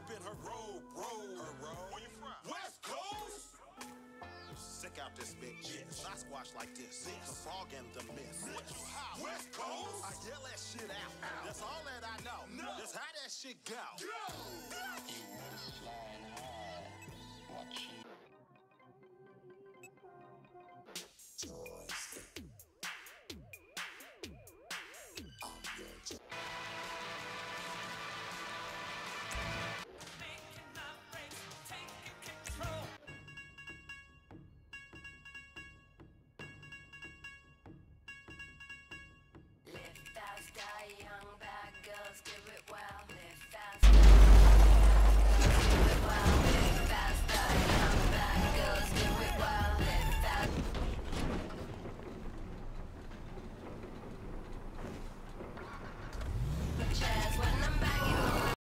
up in her robe. Where you from? West Coast. Sick out this bitch. Yes. Sasquatch like this. The frog and the mist. What you how? West Coast. I yell that shit out. That's all that I know. That's how that shit go. You was flying high, watching